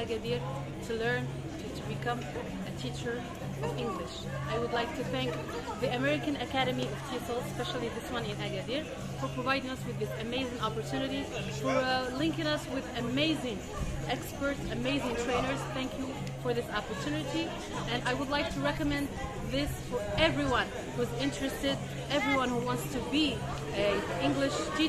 Agadir to learn to become a teacher of English. I would like to thank the American Academy of TESOL, especially this one in Agadir, for providing us with this amazing opportunity, for linking us with amazing experts, amazing trainers. Thank you for this opportunity, and I would like to recommend this for everyone who's interested, everyone who wants to be an English teacher.